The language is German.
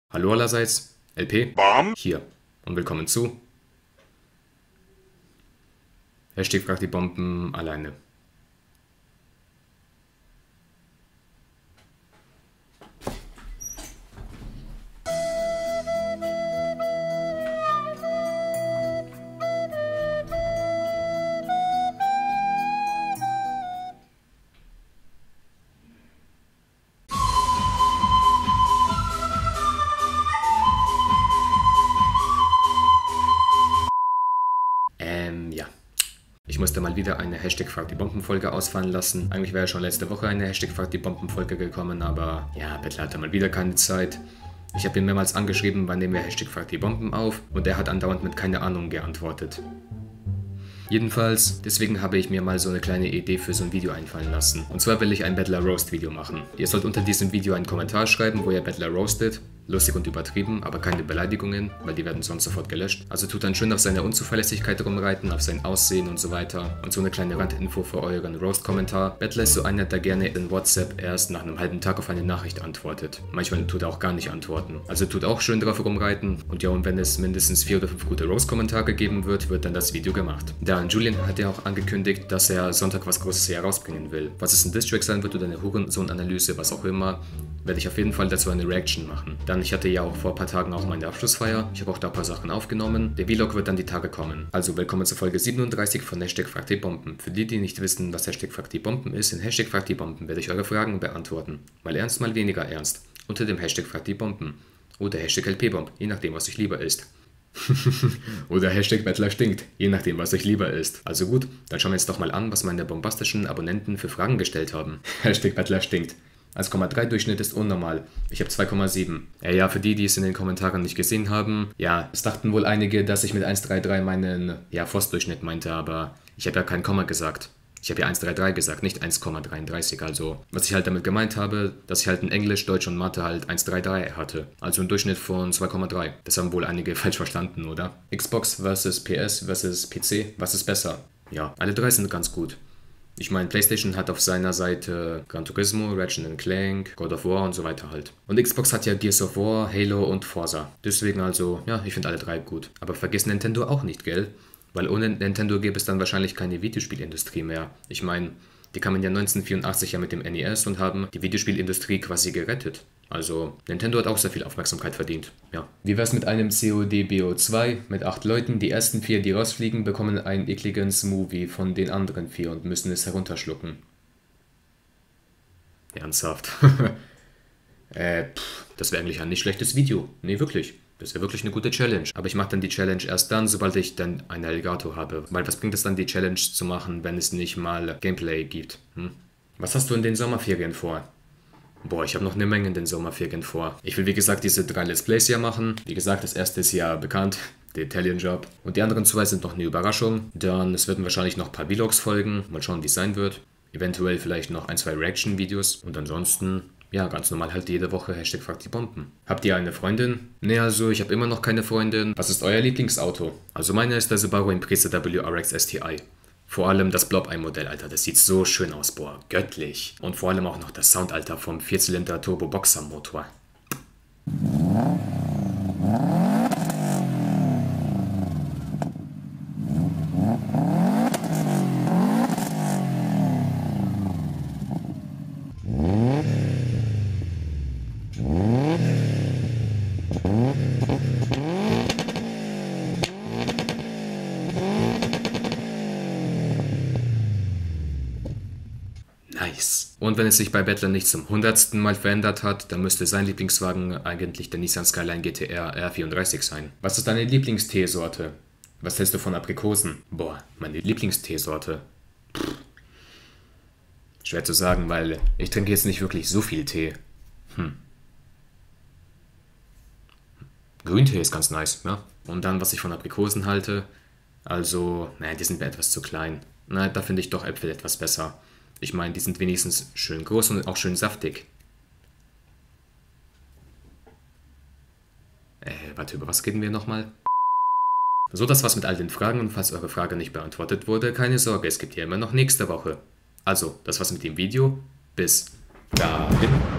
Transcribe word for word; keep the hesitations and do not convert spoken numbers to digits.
Hallo allerseits, L P Bam. hier und willkommen zu Hashtag fragt die Bomben alleine. Ähm, ja. Ich musste mal wieder eine Hashtag fragt die Bomben Folge ausfallen lassen. Eigentlich wäre ja schon letzte Woche eine Hashtag fragt die Bomben Folge gekommen, aber ja, Bettler hatte mal wieder keine Zeit. Ich habe ihn mehrmals angeschrieben, wann nehmen wir Hashtag fragt die Bomben auf, und er hat andauernd mit keine Ahnung geantwortet. Jedenfalls, deswegen habe ich mir mal so eine kleine Idee für so ein Video einfallen lassen. Und zwar will ich ein Bettler Roast Video machen. Ihr sollt unter diesem Video einen Kommentar schreiben, wo ihr Bettler roastet. Lustig und übertrieben, aber keine Beleidigungen, weil die werden sonst sofort gelöscht. Also tut dann schön auf seine Unzuverlässigkeit rumreiten, auf sein Aussehen und so weiter. Und so eine kleine Randinfo für euren Roast-Kommentar. Bettler ist so einer, der gerne in WhatsApp erst nach einem halben Tag auf eine Nachricht antwortet. Manchmal tut er auch gar nicht antworten. Also tut auch schön drauf rumreiten. Und ja, und wenn es mindestens vier oder fünf gute Roast-Kommentare geben wird, wird dann das Video gemacht. Dann Julian hat ja auch angekündigt, dass er Sonntag was Großes herausbringen will. Was es ein Distrack sein wird oder eine Hurensohn-Analyse, was auch immer, werde ich auf jeden Fall dazu eine Reaction machen. Dann, ich hatte ja auch vor ein paar Tagen auch meine Abschlussfeier. Ich habe auch da ein paar Sachen aufgenommen. Der Vlog wird dann die Tage kommen. Also willkommen zur Folge siebenunddreißig von Hashtag fragt die Bomben. Für die, die nicht wissen, was Hashtag fragt die Bomben ist, in Hashtag fragt die Bomben werde ich eure Fragen beantworten. Mal ernst, mal weniger ernst. Unter dem Hashtag fragt die Bomben. Oder Hashtag L P Bomb, je nachdem, was euch lieber ist. Oder Hashtag Bettler stinkt, je nachdem, was euch lieber ist. Also gut, dann schauen wir uns doch mal an, was meine bombastischen Abonnenten für Fragen gestellt haben. Hashtag Bettler stinkt. eins Komma drei Durchschnitt ist unnormal. Ich habe zwei Komma sieben. Ja, ja, für die, die es in den Kommentaren nicht gesehen haben, ja, es dachten wohl einige, dass ich mit eins Komma dreiunddreißig meinen, ja, Forstdurchschnitt meinte, aber ich habe ja kein Komma gesagt. Ich habe ja eins Komma dreiunddreißig gesagt, nicht eins Komma dreiunddreißig, also was ich halt damit gemeint habe, dass ich halt in Englisch, Deutsch und Mathe halt eins Komma dreiunddreißig hatte, also ein Durchschnitt von zwei Komma drei. Das haben wohl einige falsch verstanden, oder? Xbox versus P S versus P C, was ist besser? Ja, alle drei sind ganz gut. Ich meine, PlayStation hat auf seiner Seite Gran Turismo, Ratchet and Clank, God of War und so weiter halt. Und Xbox hat ja Gears of War, Halo und Forza. Deswegen also, ja, ich finde alle drei gut. Aber vergiss Nintendo auch nicht, gell? Weil ohne Nintendo gäbe es dann wahrscheinlich keine Videospielindustrie mehr. Ich meine, die kamen ja neunzehnhundertvierundachtzig ja mit dem N E S und haben die Videospielindustrie quasi gerettet. Also, Nintendo hat auch sehr viel Aufmerksamkeit verdient, ja. Wie wär's mit einem C O D B O zwei mit acht Leuten? Die ersten vier, die rausfliegen, bekommen einen ekligen Smoothie von den anderen vier und müssen es herunterschlucken. Ernsthaft? äh, pff, das wäre eigentlich ein nicht schlechtes Video. Nee, wirklich. Das wäre wirklich eine gute Challenge. Aber ich mache dann die Challenge erst dann, sobald ich dann einen Alligator habe. Weil was bringt es dann, die Challenge zu machen, wenn es nicht mal Gameplay gibt? Hm? Was hast du in den Sommerferien vor? Boah, ich habe noch eine Menge in den Sommerferien vor. Ich will wie gesagt diese drei Let's Plays ja machen. Wie gesagt, das erste ist ja bekannt, der Italian Job. Und die anderen zwei sind noch eine Überraschung. Dann, es werden wahrscheinlich noch ein paar Vlogs folgen. Mal schauen, wie es sein wird. Eventuell vielleicht noch ein, zwei Reaction-Videos. Und ansonsten, ja, ganz normal halt jede Woche Hashtag fragt die Bomben. Habt ihr eine Freundin? Ne, also ich habe immer noch keine Freundin. Was ist euer Lieblingsauto? Also meine ist der Subaru Impreza W R X S T I. Vor allem das Blob-Eye-Modell, Alter, das sieht so schön aus, boah, göttlich. Und vor allem auch noch das Sound, Alter, vom Vierzylinder Turbo-Boxer-Motor. Nice. Und wenn es sich bei Bettler nicht zum hundertsten Mal verändert hat, dann müsste sein Lieblingswagen eigentlich der Nissan Skyline G T R R vierunddreißig sein. Was ist deine Lieblingsteesorte? Was hältst du von Aprikosen? Boah, meine Lieblingsteesorte. Pff. Schwer zu sagen, weil ich trinke jetzt nicht wirklich so viel Tee. Hm. Grüntee ist ganz nice, ja. Und dann, was ich von Aprikosen halte, also, naja, die sind mir etwas zu klein. Na, da finde ich doch Äpfel etwas besser. Ich meine, die sind wenigstens schön groß und auch schön saftig. Äh, warte, über was reden wir nochmal? So, das war's mit all den Fragen, und falls eure Frage nicht beantwortet wurde, keine Sorge, es gibt ja immer noch nächste Woche. Also, das war's mit dem Video. Bis dahin.